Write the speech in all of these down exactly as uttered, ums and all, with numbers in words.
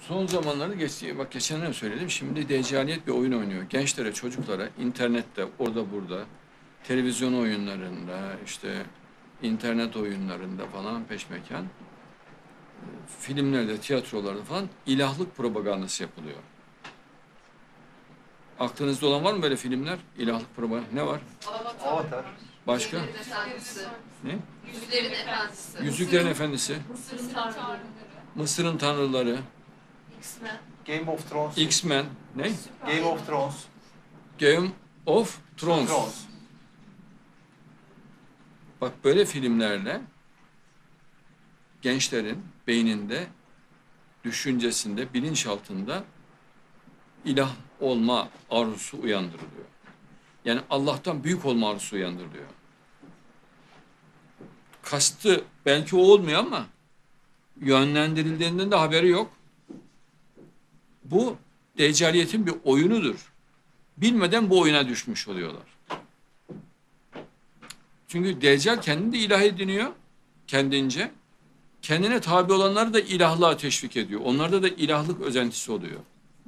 Son zamanlarda geç, bak geçen söyledim. Şimdi Deccaliyet bir oyun oynuyor. Gençlere, çocuklara internette, orada burada, televizyon oyunlarında, işte internet oyunlarında falan peşmekan, filmlerde, tiyatrolarda falan ilahlık propagandası yapılıyor. Aklınızda olan var mı böyle filmler? İlahlık propagandası ne var? Avatar. Avatar. Başka? Yüzüklerin Efendisi. Ne? Yüzüklerin Efendisi. Yüzüklerin Efendisi. Mısır'ın tanrıları. Mısır'ın tanrıları. X-Men. Game of Thrones. X-Men. Ne? Game of Thrones. Game of Thrones. Thrones. Bak böyle filmlerle gençlerin beyninde, düşüncesinde, bilinçaltında ilah olma arzusu uyandırılıyor. Yani Allah'tan büyük olma arzusu uyandırılıyor. Kastı belki o olmuyor ama yönlendirildiğinden de haberi yok. Bu Deccaliyetin bir oyunudur. Bilmeden bu oyuna düşmüş oluyorlar. Çünkü Deccal kendini de ilah ediniyor kendince. Kendine tabi olanları da ilahlığa teşvik ediyor. Onlarda da ilahlık özentisi oluyor.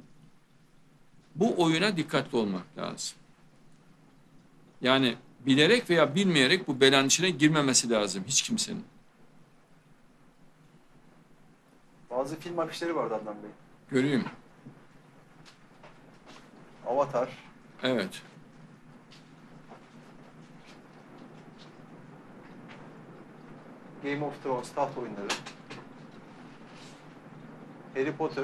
Bu oyuna dikkatli olmak lazım. Yani bilerek veya bilmeyerek bu belanın içine girmemesi lazım hiç kimsenin. Bazı film afişleri vardı Adnan Bey. Göreyim. Avatar. Evet. Game of Thrones, taht oyunları. Harry Potter.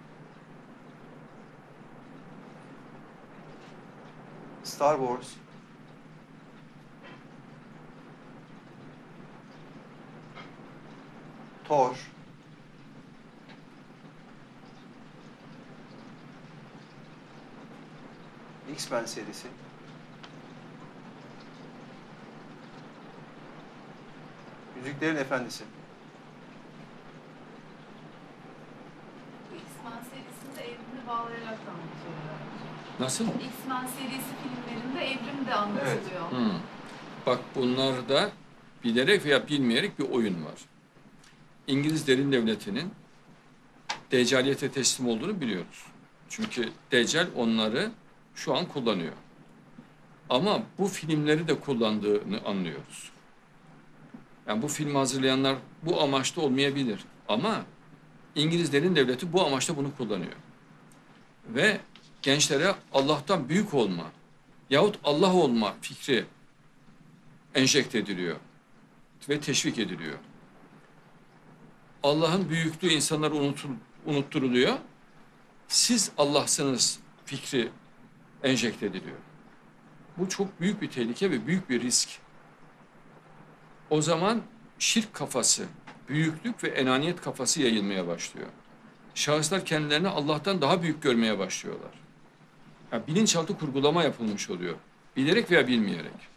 Star Wars. Thor. X-Men serisi. Yüzüklerin Efendisi. Bu X-Men serisinde evrimi bağlayarak da anlatıyorlar. Nasıl? X-Men serisi filmlerinde evrim de anlatılıyor. Hmm. Bak bunlarda bilerek veya bilmeyerek bir oyun var. İngiliz derin devletinin Deccaliyete teslim olduğunu biliyoruz. Çünkü Deccal onları şu an kullanıyor. Ama bu filmleri de kullandığını anlıyoruz. Yani bu filmi hazırlayanlar bu amaçta olmayabilir. Ama İngiliz derin devleti bu amaçta bunu kullanıyor. Ve gençlere Allah'tan büyük olma yahut Allah olma fikri enjekte ediliyor ve teşvik ediliyor. Allah'ın büyüklüğü insanlara unutur, unutturuluyor. Siz Allah'sınız fikri enjekte ediliyor. Bu çok büyük bir tehlike ve büyük bir risk. O zaman şirk kafası, büyüklük ve enaniyet kafası yayılmaya başlıyor. Şahıslar kendilerini Allah'tan daha büyük görmeye başlıyorlar. Yani bilinçaltı kurgulama yapılmış oluyor. Bilerek veya bilmeyerek.